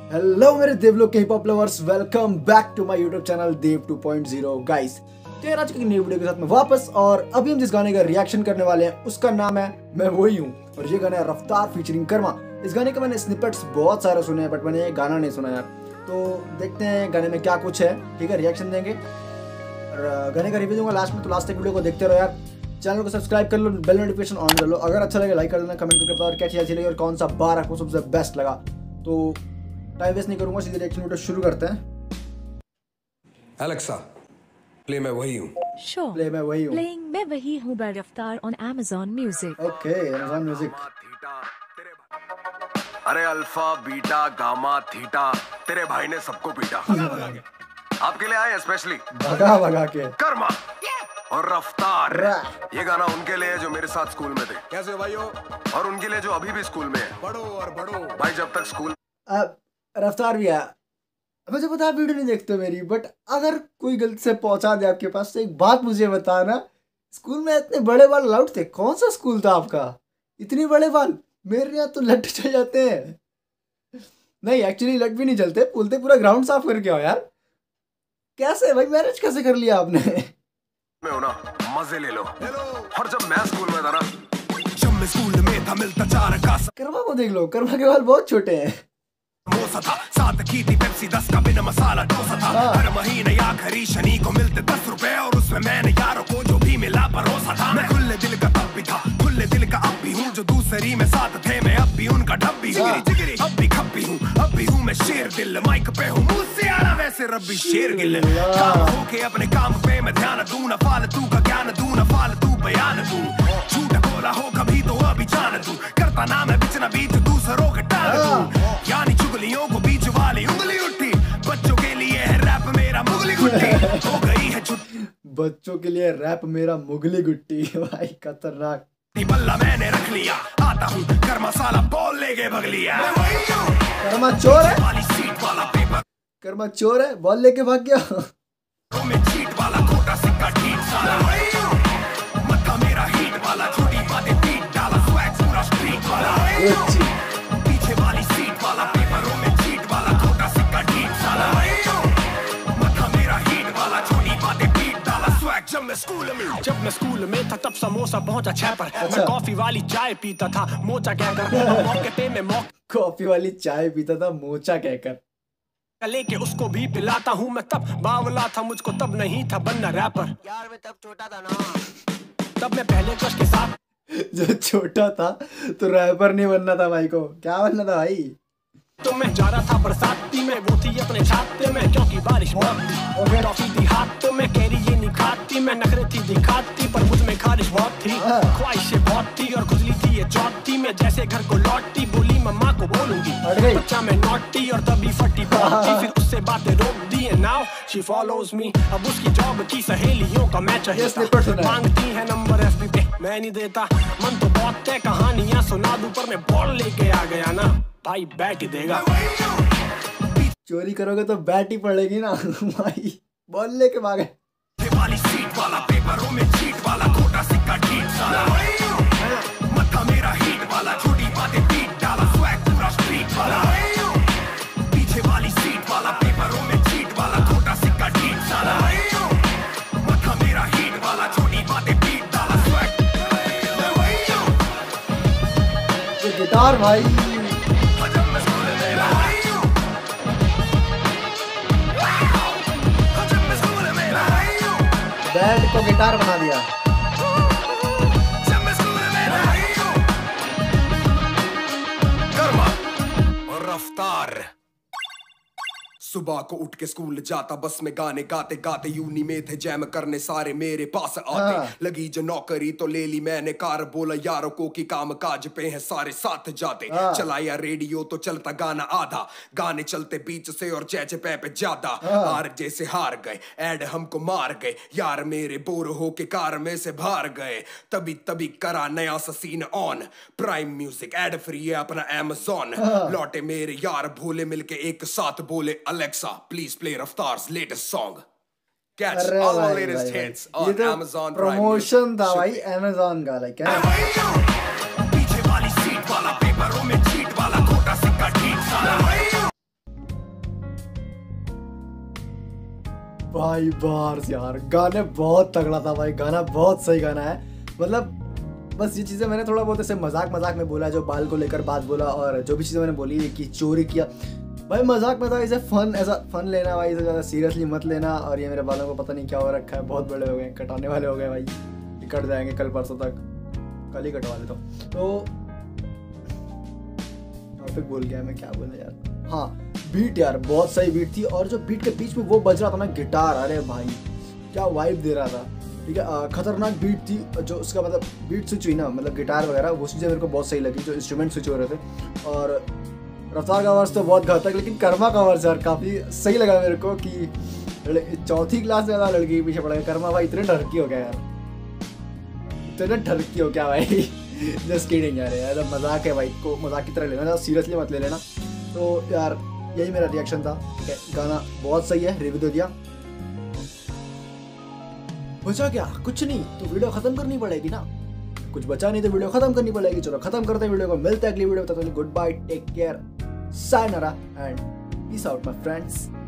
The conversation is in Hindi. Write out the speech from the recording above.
हेलो मेरे देवलोक के hip hop lovers, welcome back to my YouTube channel Dev 2.0 guys. तो यार आज की नई वीडियो के साथ में वापस, और अभी हम जिस गाने का रिएक्शन करने वाले हैं उसका नाम है मैं वही हूँ, और ये गाना है रफ्तार फीचरिंग कर्मा। इस गाने के मैंने स्निपेट्स बहुत सारे सुने हैं, बट मैंने ये गाना नहीं सुना यार। तो देखते हैं गाने में क्या कुछ है, ठीक है, रिएक्शन देंगे और गाने का रिव्यू दूंगा लास्ट में। तो लास्ट तक वीडियो को देखते रहो यार, चैनल को सब्सक्राइब कर लो, बेल नोटिफिकेशन ऑन कर लो। अगर अच्छा लगे लाइक कर देना, कमेंट करके बताओ क्या अच्छी लगी और कौन सा बार आपको सबसे बेस्ट लगा। तो टाइम वेस्ट नहीं करूंगा, सीधे रिएक्शन वीडियो शुरू करते हैं। एलेक्सा, प्ले मैं वही हूँ। Sure. प्ले मैं वही हूँ। Playing मैं वही हूँ by रफ्तार on Amazon Music. Okay, Amazon music. अरे अल्फा बीटा गामा थीटा, तेरे भाई ने सबको पीटा। आपके लिए आए स्पेशली भगा भगा के कर्मा और रफ्तार। ये गाना उनके लिए है जो मेरे साथ स्कूल में थे। कैसे भाइयों? और उनके लिए जो अभी भी स्कूल में है। बढ़ो और बढ़ो भाई, जब तक स्कूल। रफ्तार भी है। मुझे पता है वीडियो नहीं देखते मेरी, बट अगर कोई गलती से पहुंचा दे आपके पास तो एक बात मुझे बताना, स्कूल में इतने बड़े बाल अलाउड थे? कौन सा स्कूल था आपका? इतने बड़े बाल? मेरे यहाँ तो लट चल जाते हैं। नहीं, एक्चुअली लट भी नहीं चलते, बोलते पूरा ग्राउंड साफ करके आओ यार। कैसे भाई, मैनेज कैसे कर लिया आपने? में हो ना, मजे ले लो। और जब मैं स्कूल में था ना, जब मैं स्कूल में था मिलता चार का कर्मा को देख लो, कर्मा के बाल बहुत छोटे हैं। समोसा था, साथ की थी पेप्सी 10 का बिना मसाला डोसा था। हर महीने आखिरी शनि को मिलते 10 रुपए, और उसमें मैंने यारों को जो भी मिला परोसा था। मैं खुले दिल का तब भी था, खुले दिल का अब भी हूँ। जो दूसरी में साथ थे मैं अब भी उनका ढब्बी हूँ। अब भी खप्पी हूँ, अब भी हूँ मैं शेर दिल। माइक पे हूँ मुझसे आला वैसे रब्बी शेर गिल। काम होके अपने काम पे मैं ध्यान दूं, ना फालतू का ज्ञान दूं, ना फालतू बयान दूं। झूठ बोला हो कभी तो अभी जान दूं, करता ना मैं बीच ना बीच दूसरों के टाल दूं। यानी चुगलियों को बीच वाली उंगली उठी, बच्चों के लिए है रैप मेरा मुगली गुट्टी। हो गई है छुट्टी, बच्चों के लिए रैप मेरा मुगली गुट्टी। भाई खतरनाक। बल्ला मैंने रख लिया, आता हूँ कर्मा साला बॉल लेके भग लिया। कर्मा चोर है, वाली सीट वाला पेपर, कर्मा चोर है, बॉल लेके भाग गया। में चीट वाला खोटा सिक्का ठीक साला। मत्था मेरा हीट वाला, छोटी बातें पीट डाला, स्वैग पूरा स्ट्रीट वाला। पीछे वाली सीट वाला, पेपरों में चीट वाला, खोटा सिक्का ठीक साला। मत्था मेरा हीट वाला, छोटी बातें पीट डाला, स्वैग। जब मैं स्कूल में था तब समोसा पहुंचा छह पर। मैं कॉफी वाली चाय पीता था मोचा कहकर, मौके पे मैं कॉफी वाली चाय पीता था मोचा कहकर। लेके उसको भी पिलाता हूँ। मैं तब बावला था, मुझको तब नहीं था बनना रैपर। यार मैं तब छोटा था ना, तब मैं पहले क्रश के साथ जो छोटा था तो रैपर नहीं बनना था भाई को, क्या बनना था भाई? तो मैं जा रहा था बरसाती में, वो थी अपने छाते में, क्योंकि बारिश बहुत थी। टॉफी थी हाथ तो मैं कैरी ये नहीं खाती, मैं नखरे थी दिखाती पर मुझ में खारिश बहुत थी। ख्वाहिशें बहुत थी और खुजली थी ये चौथी में। जैसे घर को लौटती बोली मम्मा को बोलूंगी, बच्चा मैं नॉटी, और तभी फटी बहुत। फिर उससे बातें रोक दी है, नाउ शी फॉलोज मी। अब उसकी जॉब की सहेलियों का मैच है, मांगती है नंबर FB पे, मैं नहीं देता। मन तो बहुत है, कहानियां सुना दूं, पर मैं बॉल लेके आ गया ना भाई, बैट ही देगा। चोरी करोगे तो बैट ही पड़ेगी ना भाई, बॉल लेके भागे। वाली सीट वाला, पेपरों में चीट वाला, खोटा सिक्का ठीक साला। मत्था मेरा हीट वाला, छोटी बातें पीट डाला, स्वैग पूरा स्ट्रीट वाला। पीछे वाली सीट वाला, पेपरों में चीट वाला, खोटा सिक्का ठीक साला। मत्था मेरा हीट वाला, छोटी बातें पीट डाला, स्वैग। ये गिटार भाई, बैट को गिटार बना दिया। कर्मा और रफ्तार। सुबह को उठ के स्कूल जाता, बस में गाने गाते गाते। यूनी में थे जैम करने सारे मेरे पास आते। लगी जो नौकरी तो ले ली मैंने कार, बोला यारों को कि काम काज पे हैं सारे साथ जाते। चलाया रेडियो तो चलता गाना आधा, गाने चलते बीच से और जैसे पे ज्यादा। हार जैसे हार गए, ऐड हमको मार गए, यार मेरे बोर हो के कार में से बाहर गए। तभी तभी करा नया सा scene on, prime music ad free है अपना Amazon। लौटे मेरे यार भोले मिलके एक साथ बोले, Alexa, please play Raftar's latest song. Catch all the latest hits on Amazon Prime. Promotion था भाई Amazon का, लाइक पीछे वाली सीट वाला, पेपरों में चीट वाला, खोटा सिक्का ठीक साला। भाई बार्स यार, गाने बहुत तगड़ा था भाई, गाना बहुत सही गाना है। मतलब बस ये चीज़ें मैंने थोड़ा बहुत ऐसे मजाक में बोला, जो बाल को लेकर बात बोला और जो भी चीज़ें मैंने बोली कि चोरी किया, भाई मजाक में था। इसे फन लेना भाई, इसे ज़्यादा सीरियसली मत लेना। और ये मेरे बालों को पता नहीं क्या हो रखा है, बहुत बड़े हो गए, कटाने वाले हो गए भाई, कट जाएंगे कल परसों तक, कल ही कटवा लेता हूँ। तो फिर बोल गया मैं, क्या बोला यार। हाँ, बीट यार बहुत सही बीट थी, और जो बीट के बीच में वो बज रहा था ना गिटार, अरे भाई क्या वाइब दे रहा था। ठीक है, खतरनाक बीट थी। जो उसका मतलब बीट स्विच हुई ना, मतलब गिटार वगैरह, वो चीज़ें मेरे को बहुत सही लगी, जो इंस्ट्रूमेंट स्विच हो रहे थे। और रफ्तार का वर्स तो बहुत घातक, लेकिन कर्मा का वर्स यार काफ़ी सही लगा मेरे को कि 4th क्लास में ज़्यादा लड़की के पीछे पड़ गया। कर्मा भाई इतने ढरकी हो गया यार, इतने ढरकी हो क्या भाई। जस्ट किडिंग यार, यार मजाक है भाई, को मजाक की तरह लेना, ज़्यादा सीरियसली मत ले लेना। तो यार यही मेरा रिएक्शन था। ठीक है, गाना बहुत सही है, रिव्यू दे दिया। बचा क्या, कुछ नहीं, तो वीडियो खत्म करनी पड़ेगी ना। कुछ बचा नहीं तो वीडियो खत्म करनी पड़ेगी। चलो खत्म करते हैं वीडियो को, मिलते हैं अगली वीडियो में। Good bye, take care, sayonara and peace out my friends.